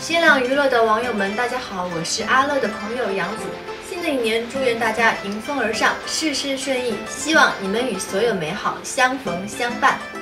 新浪娱乐的网友们，大家好，我是阿乐的朋友杨子。新的一年，祝愿大家迎风而上，事事顺意，希望你们与所有美好相逢相伴。